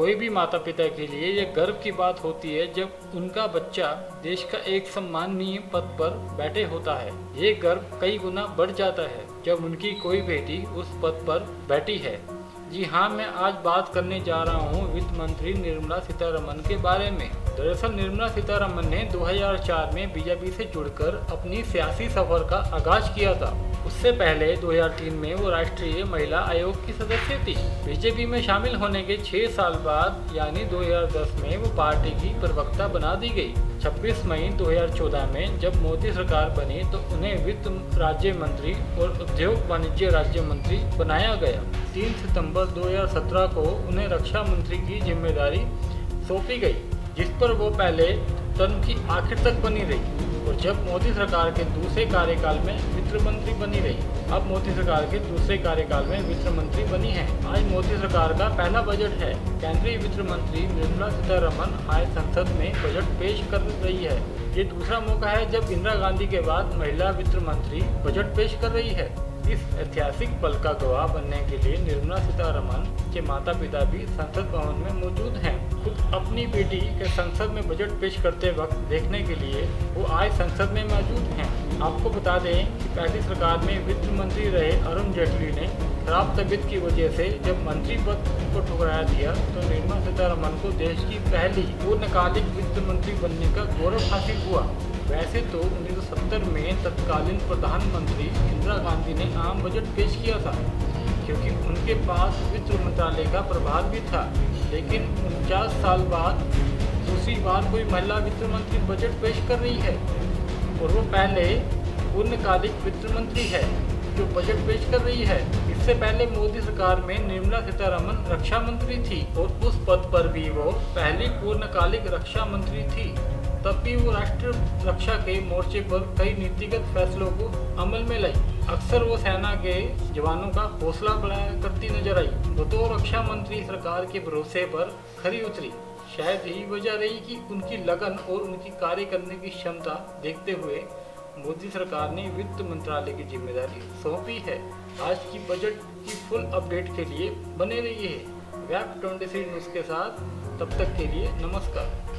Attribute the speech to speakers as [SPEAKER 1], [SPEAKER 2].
[SPEAKER 1] कोई भी माता पिता के लिए यह गर्व की बात होती है जब उनका बच्चा देश का एक सम्माननीय पद पर बैठे होता है। ये गर्व कई गुना बढ़ जाता है जब उनकी कोई बेटी उस पद पर बैठी है। जी हाँ, मैं आज बात करने जा रहा हूँ वित्त मंत्री निर्मला सीतारमण के बारे में। दरअसल निर्मला सीतारमण ने 2004 में बीजेपी से जुड़कर अपनी सियासी सफर का आगाज किया था। उससे पहले 2003 में वो राष्ट्रीय महिला आयोग की सदस्य थी। बीजेपी में शामिल होने के 6 साल बाद यानी 2010 में वो पार्टी की प्रवक्ता बना दी गई। 26 मई 2014 में जब मोदी सरकार बनी तो उन्हें वित्त राज्य मंत्री और उद्योग वाणिज्य राज्य मंत्री बनाया गया। 3 सितंबर 2017 को उन्हें रक्षा मंत्री की जिम्मेदारी सौंपी गई, जिस पर वो पहले टर्म की आखिर तक बनी रही और जब मोदी सरकार के दूसरे कार्यकाल में वित्त मंत्री बनी रही। अब मोदी सरकार के दूसरे कार्यकाल में वित्त मंत्री बनी है। आज मोदी सरकार का पहला बजट है। केंद्रीय वित्त मंत्री निर्मला सीतारमण आज संसद में बजट पेश कर रही है। ये दूसरा मौका है जब इंदिरा गांधी के बाद महिला वित्त मंत्री बजट पेश कर रही है। इस ऐतिहासिक पल का गवाह बनने के लिए निर्मला सीतारमण के माता पिता भी संसद भवन में मौजूद हैं। खुद अपनी बेटी के संसद में बजट पेश करते वक्त देखने के लिए वो आज संसद में मौजूद हैं। आपको बता दें कि पहली सरकार में वित्त मंत्री रहे अरुण जेटली ने खराब तबीयत की वजह से जब मंत्री पद को ठुकराया दिया तो निर्मला सीतारमण को देश की पहली पूर्णकालिक वित्त मंत्री बनने का गौरव हासिल हुआ। वैसे तो 1970 में तत्कालीन प्रधानमंत्री इंदिरा गांधी ने आम बजट पेश किया था क्योंकि उनके पास वित्त मंत्रालय का प्रभार भी था, लेकिन 49 साल बाद दूसरी बार कोई महिला वित्त मंत्री बजट पेश कर रही है और वो पहले पूर्णकालिक वित्त मंत्री है जो बजट पेश कर रही है। इससे पहले मोदी सरकार में निर्मला सीतारमण रक्षा मंत्री थी और उस पद पर भी वो पहली पूर्णकालिक रक्षा मंत्री थी। तब भी वो राष्ट्रीय रक्षा के मोर्चे पर कई नीतिगत फैसलों को अमल में लाई। अक्सर वो सेना के जवानों का हौसला बढ़ाया करती नजर आई। वो तो रक्षा मंत्री सरकार के भरोसे पर खरी उतरी। शायद यही वजह रही कि उनकी लगन और उनकी कार्य करने की क्षमता देखते हुए मोदी सरकार ने वित्त मंत्रालय की जिम्मेदारी सौंपी है। आज की बजट की फुल अपडेट के लिए बने रहिए वेब 23 न्यूज़ के साथ। तब तक के लिए नमस्कार।